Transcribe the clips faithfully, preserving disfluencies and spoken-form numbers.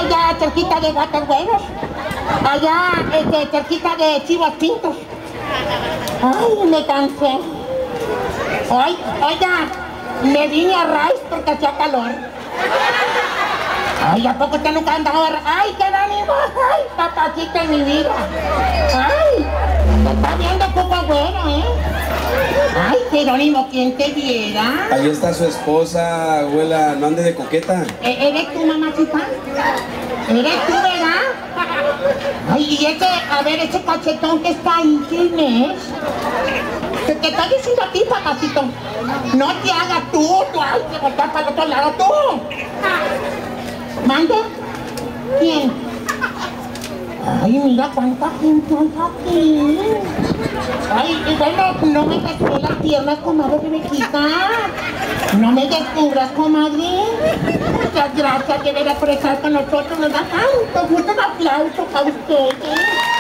allá cerquita de Gatos Güeros. Allá, este, cerquita de Chivas Pintos. Ay, me cansé. Ay, oiga, me vine a Rice porque hacía calor. Ay, ¿a poco usted nunca ha andado a Rice? Ay, qué ánimo. Ay, papacita de mi vida. Ay, me está viendo poco bueno, ¿eh? Ay, Jerónimo, ¿quién te viera? Ahí está su esposa, abuela, no ande de coqueta. ¿E ¿Eres tu mamacita? ¿Eres tú, verdad? Ay, y ese, a ver, ese cachetón que está ahí, ¿quién es? Te, te estoy diciendo a ti, papacito. No te hagas tú, tú, ay, te volteas para el otro lado, tú. ¿Mande? ¿Quién? Ay, mira cuánta gente hay aquí. Ay, y bueno, no me descubras las piernas, comadre Rebequita. No me descubras, comadre. Muchas gracias de ver por estar con nosotros. Nos da tanto gusto, un aplauso para ustedes.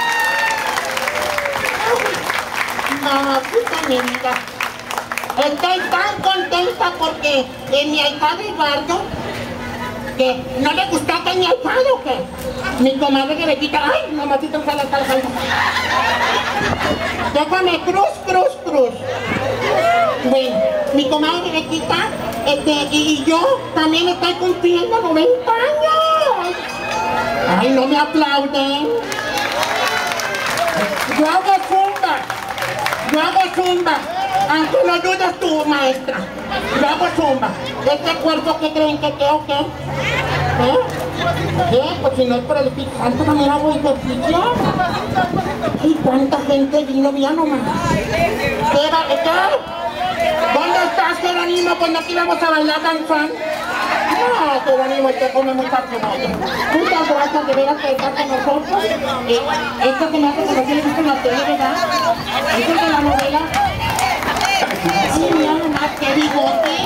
Mamacita mi vida. Estoy tan contenta porque en mi ahijado Eduardo, que no le gustó que mi ahijado, que mi comadre Rebequita, ay, mamacita, ojalá está la salsa. Déjame, cruz, cruz, cruz. Bueno, mi comadre Rebequita, este, y, y yo también estoy cumpliendo noventa años. Ay, no me aplauden. Yo hago zumba. Yo hago zumba. Aunque no dudes tú, maestra. Yo hago zumba. ¿Este cuerpo qué creen que qué o qué? ¿Eh? ¿Qué? Pues si no es por el Espíritu Santo también hago ejercicio. ¿Y cuánta gente vino? Mira nomás. ¿Qué va? ¿Qué? ¿Dónde estás, Jerónimo? Pues no te íbamos a bailar danzán. No, Jerónimo, te come mucha cebolla. Muchas gracias de veras por estar con nosotros. Eh, esto que me hace conocer es en la tele, ¿verdad? Esto es de la novela. Ay, mira nomás, qué bigote.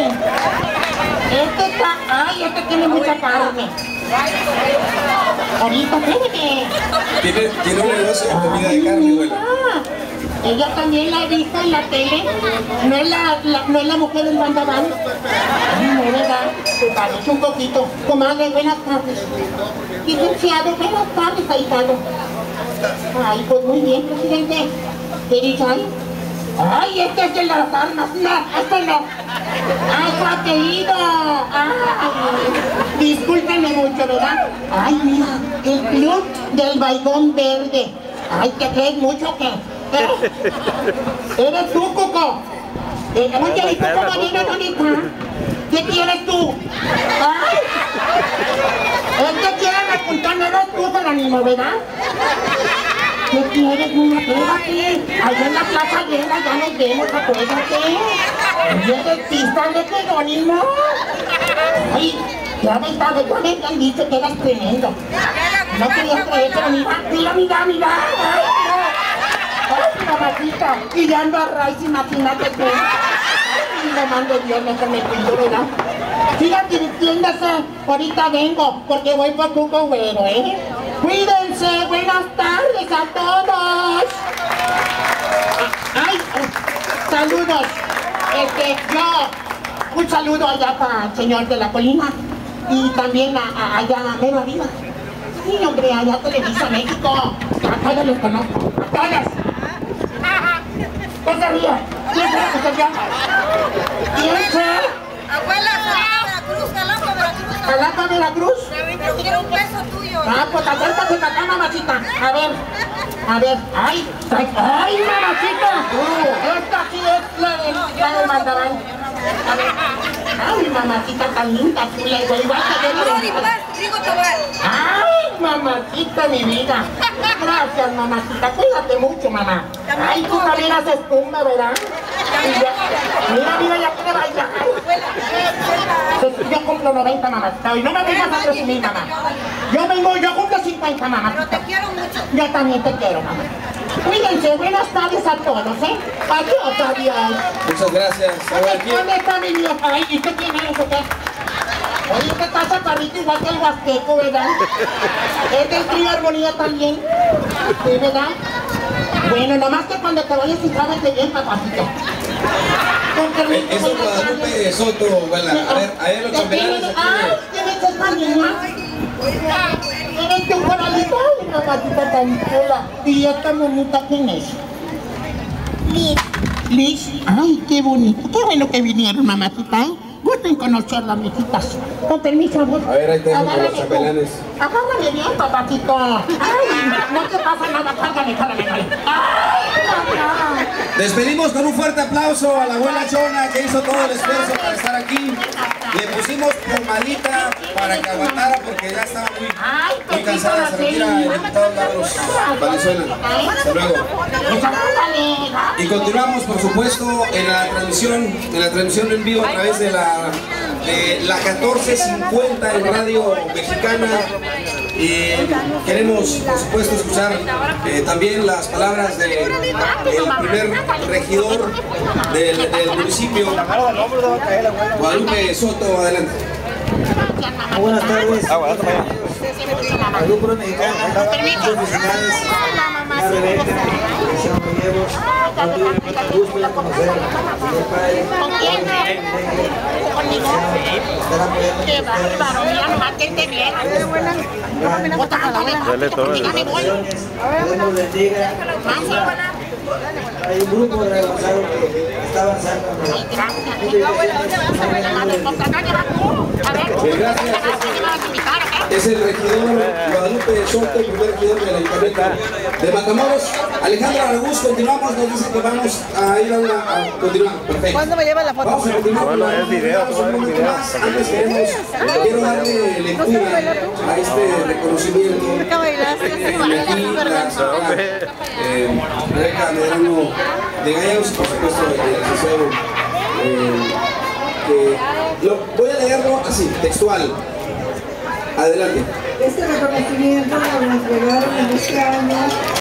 Este está, ay, este tiene mucha carne. Ahorita, espérate. Tiene, tiene un negocio de comida de carne, abuela. Ella también la he visto en la tele. No es la, la, no es la mujer del Bandaban. Ay, no, ¿verdad? Se parece un poquito. Comadre, buenas tardes. Licenciado, buenas tardes, ahijado. Ay, pues muy bien, presidente. ¿Qué dice ahí? Ay, este es de las armas. No, este no. ¡Ay, Joaquín! ¡Ay! Discúlpenme mucho, ¿verdad? Ay, mira, el club del Baigón Verde. Ay, ¿te crees mucho que? ¿Eh? ¿Eres tú, Cuco? Eh, oye, ¿y tú cómo vienes ahorita? ¿Qué quieres tú? ¡Ay! Es que quieren apuntar, no eres tú, Jerónimo, ¿verdad? ¿Qué quieres, niña? Quédate. Allá en la plaza llena ya nos vemos, acuérdate. Oye, dentista de Jerónimo. Ay, ya me estaba, ya me habían dicho que eras tremendo. No querías creer, pero mira, mira, mira, mira. Ay, no. Ay, mamacita. Y ya ando a raíz, imagínate tú. Ay, me mando Dios, mejor me cuido, ¿verdad? Sigan divirtiéndose. Ahorita vengo, porque voy por Cuco Güero, ¿eh? Cuídense, buenas tardes a todos. Ay, saludos. Este, yo, un saludo allá para el señor de la colina y también a, a, allá a Mero Arriba. Sí, hombre, allá Televisa México. A todos los conozco, a todos. ¿Qué sería? ¿Quién será que sería? ¿Quién será? Abuela, Veracruz, Jalapa, Veracruz. ¿Jalapa, Veracruz? Pero quiero un beso tuyo. Ah, pues acércate para acá, mamacita. A ver, a ver. Ay, ay, mamacita. Esta sí es la del, la del Bandaban. A ver. Ay, mamacita tan linda, chula, igual que yo. Rigo Tobar. Ay, mamacita, mi vida. Gracias, mamacita. Cuídate mucho, mamá. Ay, tú también haces tumba, ¿verdad? Mira, mira, ya quiere bailar. Yo cumplo noventa, mamacita. Y no me vengas a presumir, mamá. Yo vengo, yo cumplo cincuenta, mamá. Pero te quiero mucho. Yo también te quiero, mamá. Cuídense, buenas tardes a todos, ¿eh? Adiós, adiós. Muchas gracias. ¿Dónde está mi vieja? Ay, ¿y qué tiene eso, qué? Oye, este está chaparrito igual que el huasteco, ¿verdad? Es del trío Armonía también. Sí, ¿verdad? Bueno, nomás que cuando te vayas y trábate bien, papacito. Con permiso, Eso es Guadalupe Soto, abuela. A ver, a ver los chambelanes aquí. Ay, ¿quién es esta niña? Eres tu coralito, ay, mamacita tan chula. ¿Y esta monita quién es? Liz. Liz, ay, qué bonito, qué bueno que vinieron, mamacita, ¿eh? Gusto en conocerla, mijitas. Con permiso, amor. A ver, ahí te dejo con los Agárrame tú. chapelanes. Agárrame bien, papacito. Ay, no te pasa nada, cárgame, cárgame, cárgame. Ay, mamá. Despedimos con un fuerte aplauso a la abuela Chona que hizo todo el esfuerzo para estar aquí. Le pusimos pomadita para que aguantara porque ya estaba muy, muy cansada. Se retira el diputado Carlos Valenzuela. Hasta luego. Y continuamos, por supuesto, en la transmisión, en la transmisión en vivo a través de la, de la catorce cincuenta en Radio Mexicana. Y queremos, por supuesto, escuchar eh, también las palabras del de, primer regidor del, del municipio, Guadalupe Soto. Adelante. Muy buenas tardes. Al grupo mexicano, muchas felicidades. Una rebelde, que se llama Gallegos. No tuve mucho gusto de conocer al señor padre. Estará apoyando Qué bárbaro, mira nomás que te viera. Dale todo. Dios nos bendiga. Hay un grupo de avanzado que está avanzando. Bien, gracias. Es el regidor Guadalupe Soto, el primer regidor del Ayuntamiento de Matamoros. Alejandra Aragús, continuamos, nos dice que vamos a ir a una... A continuar, perfecto. ¿Cuándo me lleva la foto? Vamos a continuar. Bueno, es video, un todo es momento video. más. Antes queremos, quiero darle lectura a este reconocimiento. Nunca bailaste. Y aquí la señora eh, Rebeca Medrano de Gallegos, por supuesto, el asesor, eh, que lo, voy a leerlo así, textual. Adelante. Este reconocimiento nos lo entregaron en este año